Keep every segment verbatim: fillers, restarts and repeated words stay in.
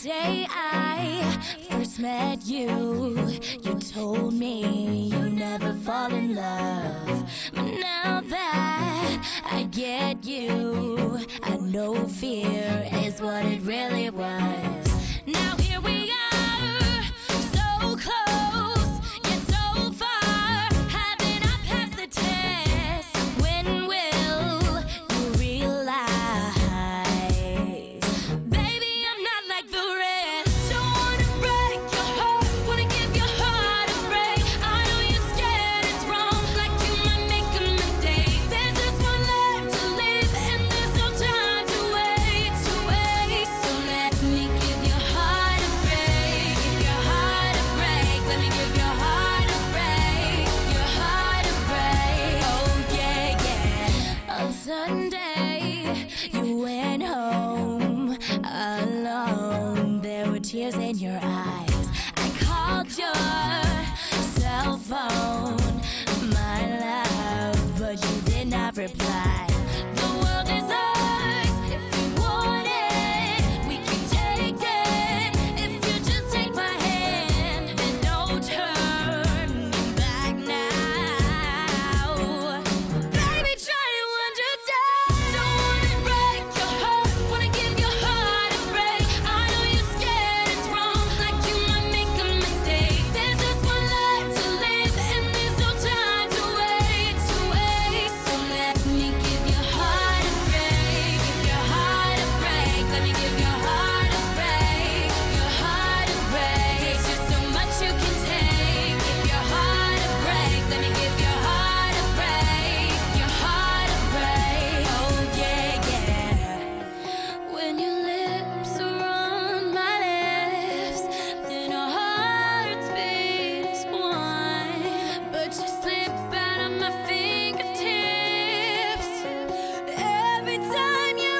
day I first met you, you told me you never fall in love. But now that I get you, I know fear is what it really was. Now here we are, so close, yet so far. Haven't I passed the test? When will you realize? Baby, I'm not like the rest. Don't wanna break your heart, wanna give your heart a break. I know you're scared it's wrong, like you might make a mistake. There's just one life to live, and there's no time to wait, to wait. So let me give your heart a break, give your heart a break. Let me give your heart a break, your heart a break. Oh yeah, yeah. On Sunday, you went home alone. There were tears in your eyes. I called your cell phone, my love, but you did not reply. The world is ours if you want it. We can take it if you just take my hand. There's no turning back now. Baby, try to understand. Don't wanna break your heart, wanna give your heart a break. I know you're scared it's wrong, like you might make a mistake. There's just one life to live, and there's no time to wait, to wait. So let me give your heart a break, give your heart a break. Let me give your heart a break, your heart a break. There's just so much you can take. Give your heart a break. Let me give your heart a break, your heart a break. Oh yeah, yeah. When your lips are on my lips, then our hearts beat as one. But you slip out of my fingertips every time you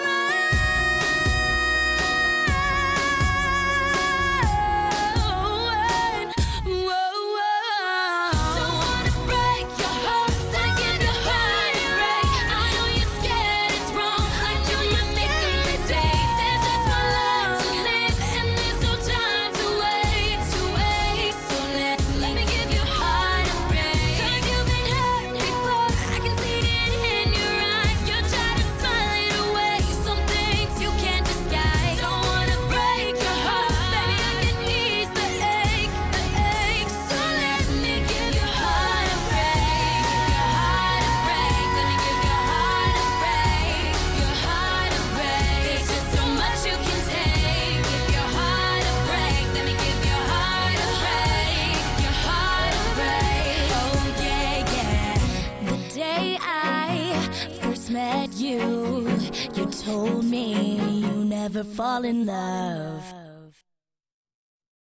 run. Whoa, whoa. Don't wanna break your heart, wanna give your heart a break. I know you're scared it's wrong, like you might make a mistake. There's just one life to live, and there's no time to wait, to wait. So let let me give your heart a break. 'Cause you've been hurt before, I can see it in your eyes. You're trying to smile it away, some things you can't disguise. Don't wanna break your heart, baby, I can ease the ache, the ache. So let me give your heart a break, give your heart a break. Let me give your heart a break, your heart a break. There's just so much you can take. Give your heart a break. Let me give your heart a break, your heart a break. Oh yeah, yeah. The day I first met you, you told me you never fall in love.